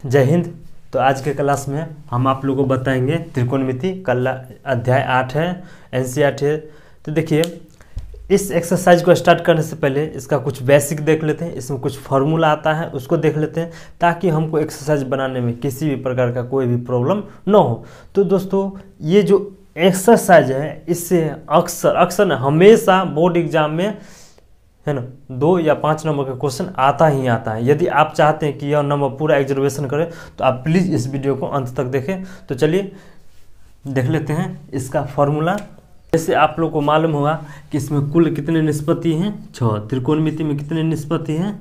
जय हिंद। तो आज के क्लास में हम आप लोगों को बताएंगे त्रिकोणमिति कल अध्याय 8 है, एनसीईआरटी है। तो देखिए, इस एक्सरसाइज को स्टार्ट करने से पहले इसका कुछ बेसिक देख लेते हैं। इसमें कुछ फार्मूला आता है उसको देख लेते हैं, ताकि हमको एक्सरसाइज बनाने में किसी भी प्रकार का कोई भी प्रॉब्लम न हो। तो दोस्तों, ये जो एक्सरसाइज है इससे अक्सर हमेशा बोर्ड एग्जाम में है ना 2 या 5 नंबर का क्वेश्चन आता ही आता है। यदि आप चाहते हैं कि यह नंबर पूरा एग्जर्वेशन करें तो आप प्लीज़ इस वीडियो को अंत तक देखें। तो चलिए देख लेते हैं इसका फॉर्मूला। जैसे आप लोग को मालूम होगा कि इसमें कुल कितने निष्पत्ति हैं, 6। त्रिकोणमिति में कितने निष्पत्ति हैं,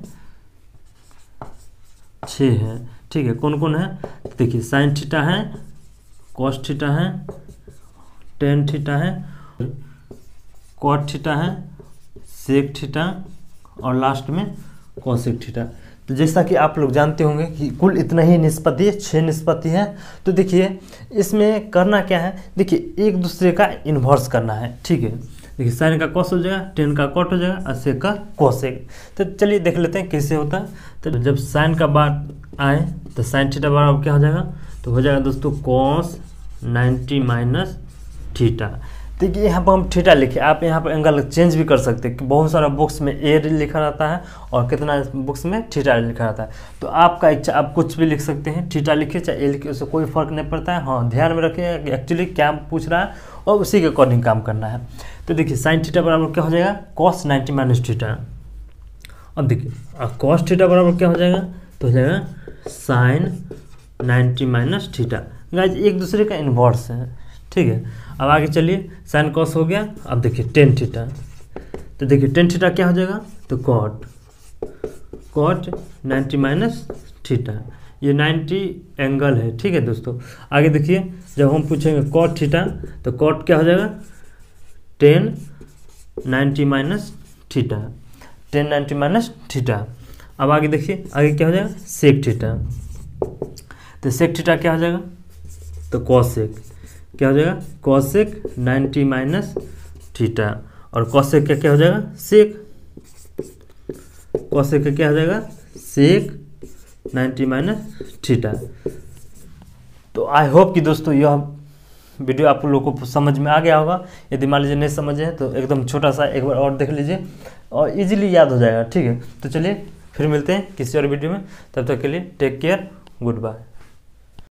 6 है। ठीक है, कौन कौन है देखिए, साइन थीटा है, कॉस थीटा है, टेन थीटा है, कॉट थीटा है, सेक थीटा और लास्ट में कोसेक थीटा। तो जैसा कि आप लोग जानते होंगे कि कुल इतना ही निष्पत्ति, 6 निष्पत्ति है। तो देखिए इसमें करना क्या है, देखिए एक दूसरे का इन्वर्स करना है। ठीक है, देखिए साइन का कॉस हो जाएगा, टेन का कॉट हो जाएगा और सेक का कोसेक। तो चलिए देख लेते हैं कैसे होता है। तो जब साइन का बात आए तो साइन थीटा बराबर क्या हो जाएगा, तो हो जाएगा दोस्तों कॉस 90 माइनस थीटा। देखिए यहाँ पर हम थीटा लिखे, आप यहाँ पर एंगल चेंज भी कर सकते हैं। बहुत सारा बुक्स में ए लिखा रहता है और कितना बुक्स में थीटा लिखा रहता है। तो आपका इच्छा, आप कुछ भी लिख सकते हैं, थीटा लिखे चाहे ए लिखे, उससे कोई फर्क नहीं पड़ता है। हाँ, ध्यान में रखिए कि एक्चुअली क्या पूछ रहा है और उसी के अकॉर्डिंग काम करना है। तो देखिए साइन थीटा बराबर क्या हो जाएगा, कॉस 90 माइनस थीटा। अब देखिए कॉस थीटा बराबर क्या हो जाएगा, तो हो जाएगा साइन 90 माइनस थीटा। गाइस एक दूसरे का इन्वर्स है। ठीक है, अब आगे चलिए, साइन कॉस हो गया। अब देखिए टेन थीटा, तो देखिए टेन थीटा क्या हो जाएगा, तो कॉट 90 माइनस थीटा। ये 90 एंगल है। ठीक है दोस्तों, आगे देखिए जब हम पूछेंगे कॉट थीटा, तो कॉट क्या हो जाएगा, 10 90 माइनस थीटा, 10 90 माइनस थीटा। अब आगे देखिए, आगे क्या हो जाएगा, सेक थीटा। तो सेक थीटा क्या हो जाएगा, तो कॉसेक क्या हो जाएगा, कॉसेक 90 माइनस थीटा। और कॉसेक का क्या हो जाएगा, सेक। कॉसेक का क्या हो जाएगा, सेक 90 माइनस थीटा। तो आई होप कि दोस्तों यह वीडियो आप लोगों को समझ में आ गया होगा। यदि मान लीजिए नहीं समझे तो एकदम छोटा सा एक बार और देख लीजिए और इजीली याद हो जाएगा। ठीक है, तो चलिए फिर मिलते हैं किसी और वीडियो में। तब तक के लिए टेक केयर, गुड बाय।